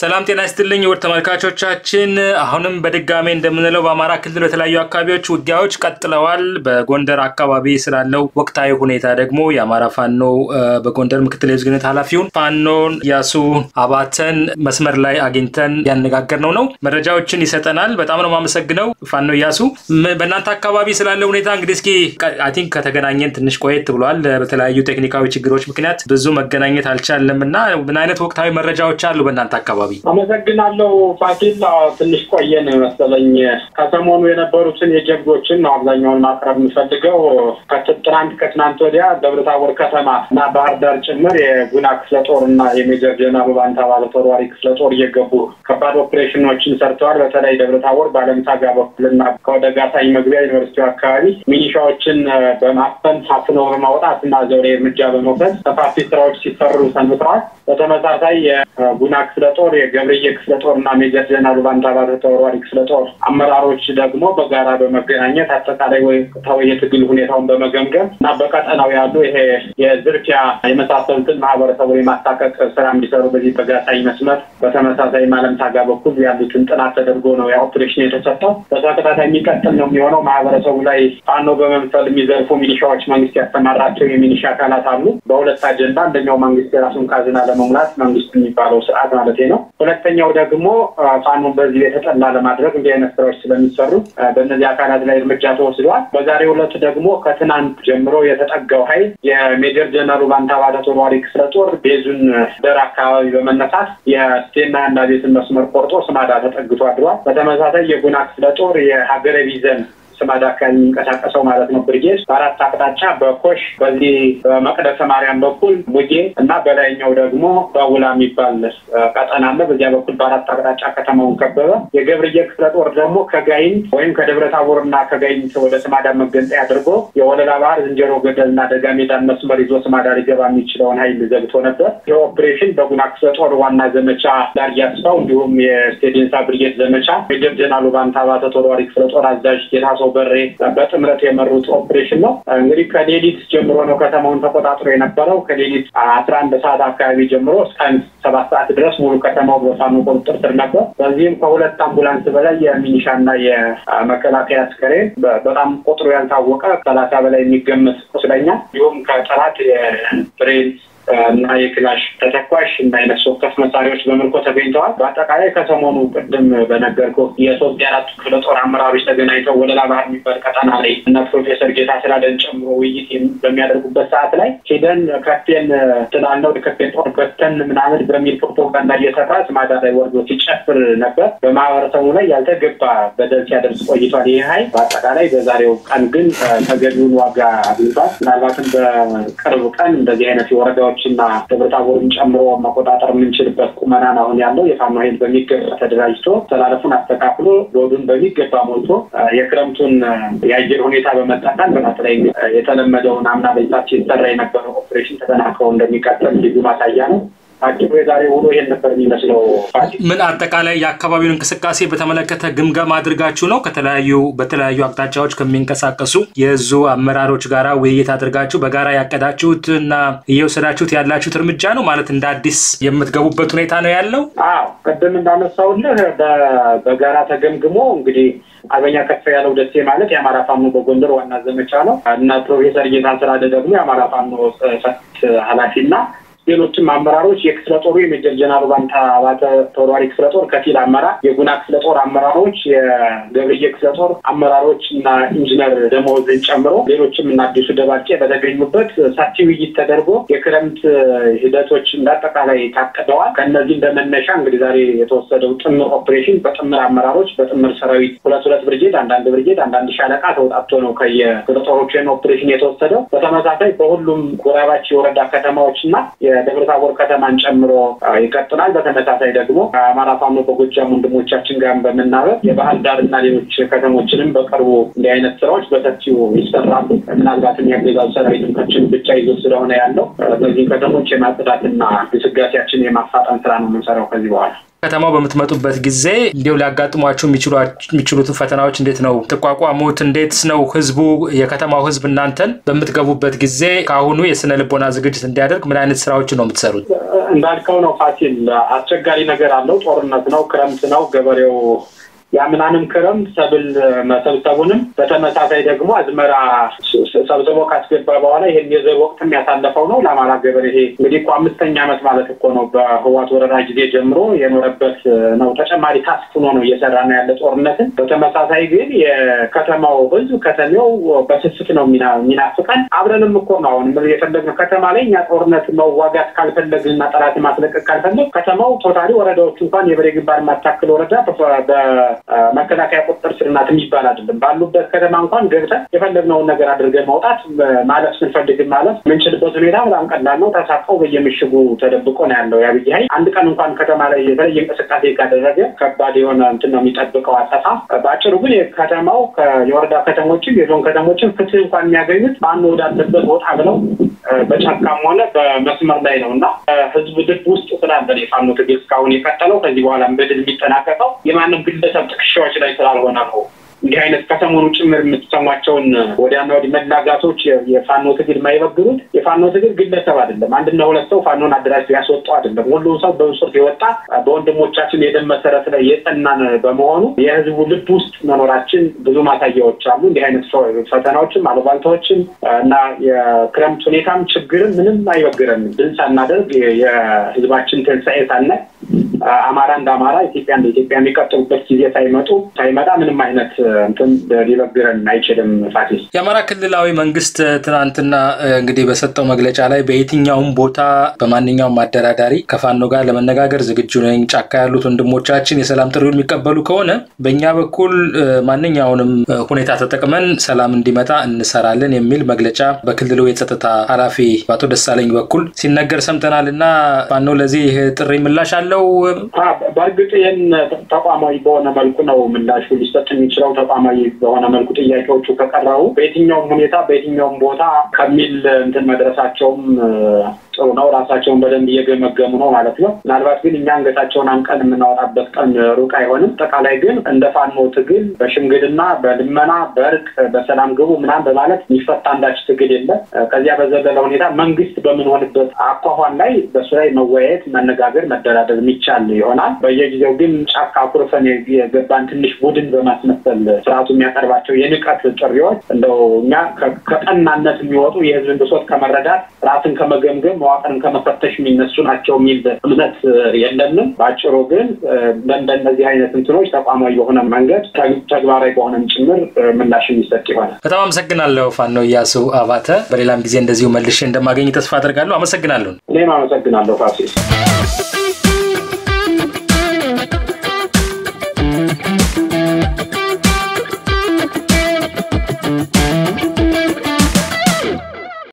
ሰላም ጤና ይስጥልኝ ውድ ተመልካቾቻችን አሁንም በድጋሜ እንደምንለው በአማራ ክልል በተለያዩ አካባቢዎች ውጊያዎች ቀጥለዋል በጎንደር አካባቢ ስላለው ወቅታዊ ሁኔታ ደግሞ የአማራ ፋኖ በጎንደር ምክትል የህዝብ ግንኙነት ኃላፊውን ፋኖን ያሱ አባተን መስመር ላይ አግኝተን ያነጋገርነው ነው መረጃዎችን ይሰጠናል በጣም ነው ማመሰግነው ፋኖ ያሱ በእናንተ አካባቢ ስላለው ሁኔታ እንግዲህ እስኪ አይ ቲንክ ከተገናኘን ትንሽ ቆየት ብሏል በተለያዩ ቴክኒካዊ ችግሮች ምክንያት ብዙ መገናኘት አልቻለምና ምን አይነት ወቅታዊ መረጃዎች አሉ በእናንተ አካባቢ አመሰግናለሁ ፋሲል ትንሽ ቆየን መሰለኝ ከሰሞኑ የነበሩትን የጀብዶችን አብዛኛውን ማቅረብ የምፈልገው ከትናንት ወዲያ ደብረታቦር ከተማና ባህር ዳር ጭምር የጉና ክፍለ ጦርና የሜጀር ጀነራል ባንታ ባለተወራሪ ክፍለ ጦር እየገቡ ከባድ ኦፕሬሽኖችን ሰርተዋል በተለይ ደብረታቦር ባለምሳጋ በኩልና ከወደ ጋሳይ መግቢያ ዩኒቨርሲቲው አካባቢ ሚኒሻዎችን በማፈን አፍነው በማውጣትና ዘውሬ እርምጃ በመውሰድ ሰፋፊ ስራዎች ሲሰሩ ሰንብተዋል በተመሳሳይ የጉና ክፍለ ጦር የገብርዬ ክፍለ ጦርና ሜጀር ጀነራል ባንታ ባለተወራሪ ክፍለ ጦር አመራሮች ደግሞ በጋራ በመገናኘት አጠቃላይ ወቅታዊ የትግል ሁኔታውን በመገምገም እና በቀጠናው ያሉ ይሄ የዝርፊያ የመሳሰሉትን ማህበረሰቡን የማስታቀቅ ስራ እንዲሰሩ በዚህ በጋሳይ መስመር በተመሳሳይ ማለምታጋ በኩል ያሉትን ጥናት ተደርጎ ነው የኦፕሬሽን የተሰጠው በተከታታይ የሚቀጥል ነው የሚሆነው ማህበረሰቡ ላይ ፋኖ በመምሰል የሚዘርፉ ሚሊሻዎች መንግስት ያስተማራቸው የሚሊሻ አካላት አሉ በሁለት አጀንዳ አንደኛው መንግስት የራሱን ካዝና ለመሙላት መንግስት የሚባለው ስርዓት ማለት ነው ሁለተኛው ደግሞ ፋኖ በዚህ የተጠላ ለማድረግ እንዲህ አይነት ስራዎች ስለሚሰሩ በእነዚህ አካላት ላይ እርምጃ ተወስዷል በዛሬው ዕለት ደግሞ ከትናንት ጀምሮ የተጠጋው ኃይል የሜጀር ጀነራል ባንታ ባለተወራሪ ክፍለ ጦር ቤዙን ደር አካባቢ በመነሳት የስቴና አንዳቤትን መስመር ቆርጦ ስማዳ ተጠግቶ አድሯል በተመሳሳይ የጉና ክፍለ ጦር የሀገረ ቢዘን ስማዳ አካባቢ የሚንቀሳቀሰው ማለት ነው ብርጌድ በአራት አቅጣጫ በኮሽ በዚህ በመቅደሰ ማርያም በኩል ሙጌ እና በላይኛው ደግሞ በውላ የሚባል ቀጠና አለ በዚያ በኩል በአራት አቅጣጫ ከተማውን ከበበ የገብርዬ ክፍለ ጦር ደግሞ ከጋይንት ወይም ከደብረታቦርና ከጋይንት ወደ ስማዳ መገንጠያ አድርጎ የወለላ ባህር ዝንጀሮ ገደልና ደጋሜዳን መስመር ይዞ ስማዳ ሊገባ የሚችለውን ኃይል ዘግቶ ነበር የኦፕሬሽን በጉና ክፍለ ጦር ዋና ዘመቻ ዳር ያስፋው እንዲሁም የስቴዲንሳ ብርጌድ ዘመቻ ሜጀር ጀነራል ባንታ ባለተወራሪ ክፍለ ጦር አዛዥ ጌታሰው በሬ በጥምረት የመሩት ኦፕሬሽን ነው እንግዲህ ከሌሊት ጀምሮ ነው ከተማውን ተቆጣጥሮ የነበረው ከሌሊት 11 ሰዓት አካባቢ ጀምሮ እስከ 7 ሰዓት ድረስ ሙሉ ከተማው በፋኖ ቁጥጥር ስር ነበር በዚህም ከሁለት አምቡላንስ በላይ የሚኒሻና የመከላከያ አስከሬን በጣም ቁጥሩ ያልታወቀ 30 በላይ የሚገመት ቁስለኛ እንዲሁም ከጠላት የብሬን እና የክላሽ ተተኳሽ እና የነፍስ ወከፍ መሳሪያዎች በመልኮ ተገኝተዋል በአጠቃላይ ከሰሞኑ ቅድም በነገርኩህ የሶስት የአራት ክፍለ ጦር አመራሮች ተገናኝተው ወለላ ባህር የሚባል ቀጠና ላይ እና ፕሮፌሰር ጌታ ስላደን ጨምሮ ውይይት በሚያደርጉበት ሰዓት ላይ ሄደን ከፍቴን ስላለው ከፍቴን ጦር በተን ምናምን በሚል ፕሮፓጋንዳ እየሰራ ስማዳ ላይ ወርዶ ሲጨፍር ነበር በማህበረሰቡ ላይ ያልተገባ በደል ሲያደርስ ቆይቷል ይህ ኃይል በአጠቃላይ በዛሬው ቀን ግን ተገቢውን ዋጋ አግኝቷል ምናልባትም በቅርብ ቀን እንደዚህ አይነት የወረዳዎች እና ደብረታቦርን ጨምሮ መቆጣጠር የምንችልበት ቁመና አሁን ያለው የፋኖ ኃይል በሚገባ ተደራጅቶ ተላልፉን አስተካክሎ ሎዱን በሚገባ ሞልቶ የክረምቱን የአየር ሁኔታ በመጠቀም በተለይ የተለመደውን አምና በዛች ሲሰራ የነበረው ኦፕሬሽን ተጠናክሮ እንደሚቀጥል ልዩ ማሳያ ነው አዲስ የዛሬ ውሎ ይሄን ነበር የሚመስለው ምን አጠቃላይ የአካባቢውን እንቅስቃሴ በተመለከተ ግምገማ አድርጋችሁ ነው በተለያዩ አቅጣጫዎች ከሚንቀሳቀሱ የዙ አመራሮች ጋራ ውይይት አድርጋችሁ በጋራ ያቀዳችሁትና እየወሰዳችሁት ያላችሁት እርምጃ ነው ማለት እንደ አዲስ የምትገቡበት ሁኔታ ነው ያለው አዎ ቀደም እንዳነሳውልህ በጋራ ተገምግሞ እንግዲህ አርበኛ ከፍ ያለው ደሴ ማለት የአማራ ፋኖ በጎንደር ዋና ዘመቻ ነው እና ፕሮፌሰር ጌታ ስላደ ደግሞ የአማራ ፋኖ ኃላፊና ሌሎችም አመራሮች የክፍለ ጦሩ የሜጀር ጀነራል ባንታ ባለተወራሪ ክፍለ ጦር ከፊል አመራር የጉና ክፍለ ጦር አመራሮች የገብርዬ ክፍለ ጦር አመራሮች እና ኢንጂነር ደሞዝን ጨምሮ ሌሎችም እና አዲሱ ደባቄ በተገኙበት ሰፊ ውይይት ተደርጎ የክረምት ሂደቶች እንዳጠቃላይ ታቀደዋል ከነዚህ እንደመነሻ እንግዲህ ዛሬ የተወሰደው ጥምር ኦፕሬሽን በጥምር አመራሮች በጥምር ሰራዊት ሁለት ብርጌድ አንዳንድ ሻለቃ ተውጣጥቶ ነው ከየክፍለ ጦሮችን ኦፕሬሽን የተወሰደው በተመሳሳይ በሁሉም ጎራባች የወረዳ ከተማዎችና የደብረታቦር ከተማን ጨምሮ ይቀጥላል በተመሳሳይ ደግሞ አማራ ፋኖ በጎጃም ወንድሞቻችን ጋር በመናበብ የባህር ዳርና ሌሎች ከተሞችንም በቅርቡ እንዲህ አይነት ስራዎች በሰፊው ይሰራሉ ምናልባትም የአገዛዙ ሰራዊትን ከችን ብቻ ይዞ ስለሆነ ያለው በዚህ ከተሞች የማጽዳትና ግስጋሴያችን የማፋጠን ስራ ነው የምንሰራው ከዚህ በኋላ ከተማው በመትመጡበት ጊዜ እንዴው ሊያጋጥሟችሁ የሚችሉት ፈተናዎች እንዴት ነው ተቋቋሙት? እንዴት ነው ህዝቡ የከተማው ህዝብ እናንተን በመትገቡበት ጊዜ ካሁኑ የስነ ልቦና ዝግጅት እንዲያደርግ ምን አይነት ስራዎች ነው የምትሰሩት? እንዳልከው ነው ፋሲል፣ አስቸጋሪ ነገር አለው። ጦርነት ነው፣ ክረምት ነው፣ ገበሬው ያምናንም ክረምት ሰብል መሰብሰቡንም በተመሳሳይ ደግሞ አዝመራ ሰብስቦ ካስገባ በኋላ ይሄን የዘር ወቅትም ያሳለፈው ነው። ለአማራ ገበሬ ይሄ እንግዲህ 5ኛ ዓመት ማለት እኮ ነው በህዋት ወረራ ጊዜ ጀምሮ የኖረበት ነው። ተጨማሪ ታስክ ሆኖ ነው እየሰራ ነው ያለ ጦርነትን። በተመሳሳይ ግን የከተማው ህዝብ ከተማው በስስት ነው የሚናፍቀን። አብረንም እኮ ነው አሁን የፈለግነው ከተማ ላይ እኛ ጦርነት መዋጋት ካልፈለግንና ጠላት ማስለቀቅ ካልፈለግ ከተማው ቶታሊ ወረዳዎች እንኳን የበሬ ግንባር ማታክል ወረዳ መከላከያ ቁጥጥር ስር ናት የሚባል አይደለም። ባሉበት ከተማ እንኳን ገብተን የፈለግነውን ነገር አድርገን ማውጣት ማለት ስንፈልግ ማለት ምንችልበት ሁኔታ በጣም ቀላል ነው። ተሳቀው በየምሽጉ ተደብቆ ነው ያለው ያብይ ኃይል። አንድ ቀን እንኳን ከተማ ላይ የተለየ እንቅስቃሴ ካደረገ ከባድ የሆነ እንትን ነው የሚጠብቀው አጠፋ። ባጭሩ ግን የከተማው የወረዳ ከተሞችን የዞን ከተሞችን ፍትህ እንኳን የሚያገኙት ማን ወዳለበት ወጣ ብለው በጫካም ሆነ በመስመር ላይ ነውና ህዝብ ልብ ውስጥ ስላለ የፋኖ ትግል እስካሁን የቀጠለው ከዚህ በኋላ በድል የሚጠናቀቀው የማንም ግለሰብ ጥቅሻዎች ላይ ስላልሆነ ነው። እንዲህ አይነት ከተሞኑ ጭምር የምትሰማቸውን ወዲያና ወዲህ መላጋቶች የፋኖ ትግል የማይበግሩት የፋኖ ትግል ግለሰብ አይደለም። አንድና ሁለት ሰው ፋኖን አደራጅ ያስወጣው አይደለም። ሁሉም ሰው በውስጥ የወጣ በወንድሞቻችን የደም መሰረት ላይ የጸናን በመሆኑ የህዝቡ ልብ ውስጥ መኖራችን ብዙ ማሳያዎች አሉ። እንዲህ አይነት ፈተናዎችም አሉባልታዎችም እና የክረምት ሁኔታም ችግርም ምንም አይበግረንም። ድል ሳናደርግ የህዝባችን ትንሳኤ ሳናይ አማራ እንደ አማራ ኢትዮጵያ እንደ ኢትዮጵያ የሚቀጥሉበት ጊዜ ሳይመጣ ምንም አይነት እንትን ሊበግረን አይችልም። ፋሲል የአማራ ክልላዊ መንግስት ትናንትና እንግዲህ በሰጠው መግለጫ ላይ በየትኛውም ቦታ በማንኛውም አደራዳሪ ከፋኖ ጋር ለመነጋገር ዝግጁ ነኝ፣ ጫካ ያሉት ወንድሞቻችን የሰላም ጥሪውን የሚቀበሉ ከሆነ በእኛ በኩል ማንኛውንም ሁኔታ ተጠቅመን ሰላም እንዲመጣ እንሰራለን የሚል መግለጫ በክልሉ የጸጥታ ኃላፊ አቶ ደሳለኝ በኩል ሲነገር ሰምተናልና ፋኖ ለዚህ ጥሪ ምላሽ አለው? በእርግጥ ይህን ተቋማዊ በሆነ መልኩ ነው ምላሹ ሊሰጥ የሚችለው። ተቋማዊ በሆነ መልኩ ጥያቄዎቹ ከቀረቡ በየትኛውም ሁኔታ በየትኛውም ቦታ ከሚል እንትን መድረሳቸውም ጥሩ ነው። ራሳቸውን በደንብ እየገመገሙ ነው ማለት ነው። ምናልባት ግን እኛ አንገታቸውን አንቀን የምናወጣበት ቀን ሩቅ አይሆንም። አጠቃላይ ግን እንደ ፋኖ ትግል በሽምግልና በልመና በእርቅ በሰላም ግቡ ምናምን በማለት የሚፈታ አንዳች ትግል የለም። ከዚያ በዘለለ ሁኔታ መንግስት በምንሆንበት አኳኋን ላይ በሱ ላይ መወያየት፣ መነጋገር፣ መደራደር የሚቻል ይሆናል። በየጊዜው ግን ጫካ ኩርፈን የገባን ትንሽ ቡድን በማስመሰል ስርዓቱ የሚያቀርባቸው የንቀት ጥሪዎች እንደው እኛ ከቀናነት የሚወጡ የህዝብን ብሶት ከመረዳት ራስን ከመገምገም መዋቅርን ከመፈተሽ የሚነሱ ናቸው የሚል እምነት የለንም። ባጭሩ ግን በእንደነዚህ አይነት እንትኖች ተቋማዊ በሆነ መንገድ ተግባራዊ በሆነም ጭምር ምላሽ የሚሰጥ ይሆናል። በጣም አመሰግናለሁ ፋኖ ኢያሱ አባተ። በሌላም ጊዜ እንደዚሁ መልሼ እንደማገኝ ተስፋ አደርጋለሁ። አመሰግናለሁ። እኔም አመሰግናለሁ ፋሲል።